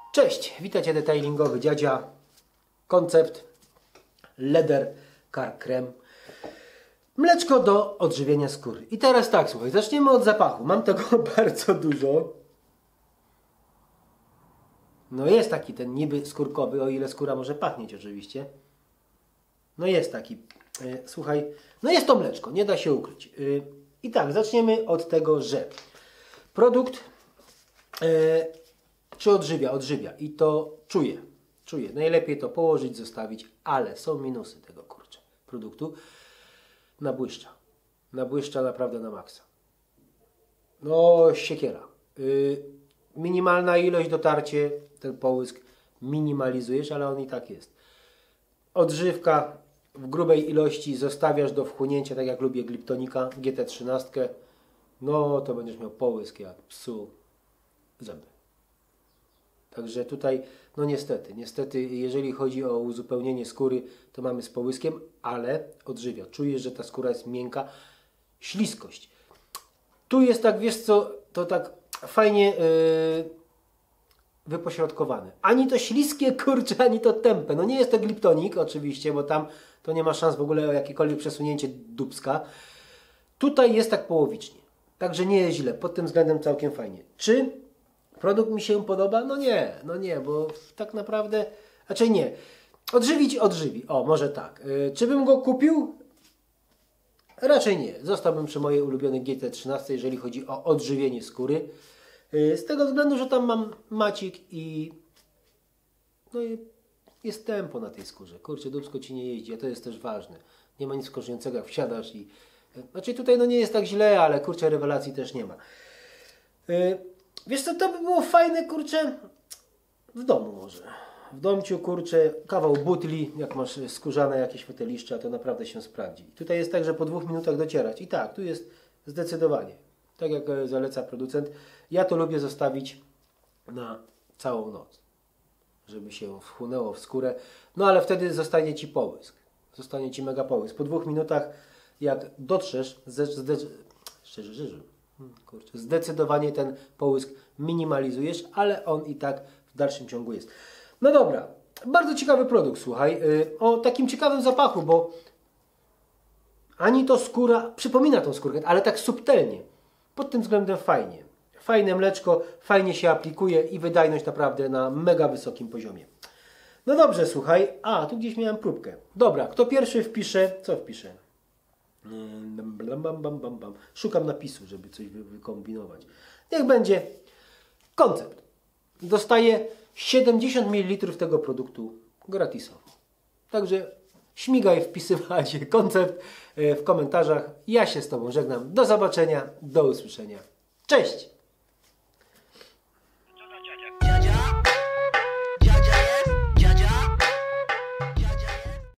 Cześć, witajcie detailingowy dziadzia. Koncept Leather Car Creme. Mleczko do odżywienia skóry. I teraz tak, słuchaj, zaczniemy od zapachu. Mam tego bardzo dużo. No jest taki ten niby skórkowy, o ile skóra może pachnieć oczywiście. No jest taki, słuchaj, no jest to mleczko, nie da się ukryć. I tak, zaczniemy od tego, że produkt czy odżywia? Odżywia. I to czuję. Najlepiej to położyć, zostawić, ale są minusy tego, kurczę, produktu. Nabłyszcza. Nabłyszcza naprawdę na maksa. No, siekiera. Minimalna ilość dotarcie, ten połysk minimalizujesz, ale on i tak jest. Odżywka w grubej ilości zostawiasz do wchłonięcia, tak jak lubię Gliptonika GT13. No, to będziesz miał połysk jak psu zęby. Także tutaj, no niestety, jeżeli chodzi o uzupełnienie skóry, to mamy z połyskiem, ale odżywia. Czujesz, że ta skóra jest miękka. Śliskość. Tu jest tak, wiesz co, to tak fajnie wypośrodkowane. Ani to śliskie, kurczę, ani to tępe. No nie jest to Gliptonik oczywiście, bo tam to nie ma szans w ogóle o jakiekolwiek przesunięcie dupska. Tutaj jest tak połowicznie. Także nie jest źle. Pod tym względem całkiem fajnie. Czy produkt mi się podoba? No nie, bo tak naprawdę, raczej nie. Odżywi. O, może tak. Czy bym go kupił? Raczej nie. Zostałbym przy mojej ulubionej GT13, jeżeli chodzi o odżywienie skóry. Z tego względu, że tam mam macik i no i jest tempo na tej skórze. Kurczę, dupsko ci nie jeździ, a to jest też ważne. Nie ma nic korzystnego, jak wsiadasz i... Znaczy tutaj no nie jest tak źle, ale kurczę, rewelacji też nie ma. Wiesz co, to by było fajne, kurczę, w domu może. W domciu, kurczę, kawał butli, jak masz skórzane jakieś foteliszcza, to naprawdę się sprawdzi. Tutaj jest tak, że po 2 minutach docierać. I tak, tu jest zdecydowanie. Tak jak zaleca producent. Ja to lubię zostawić na całą noc, żeby się wchłonęło w skórę. No ale wtedy zostanie Ci połysk. Zostanie Ci mega połysk. Po 2 minutach, jak dotrzesz, zdecydowanie ten połysk minimalizujesz, ale on i tak w dalszym ciągu jest. No dobra, bardzo ciekawy produkt, słuchaj, o takim ciekawym zapachu, bo ani to skóra, przypomina tą skórkę, ale tak subtelnie. Pod tym względem fajnie. Fajne mleczko, fajnie się aplikuje i wydajność naprawdę na mega wysokim poziomie. No dobrze, słuchaj, tu gdzieś miałem próbkę. Dobra, kto pierwszy wpisze, co wpisze? Szukam napisu, żeby coś wykombinować. Niech będzie koncept. Dostaję 70 ml tego produktu gratisowo. Także śmigaj wpisywać koncept w komentarzach. Ja się z Tobą żegnam. Do zobaczenia, do usłyszenia. Cześć!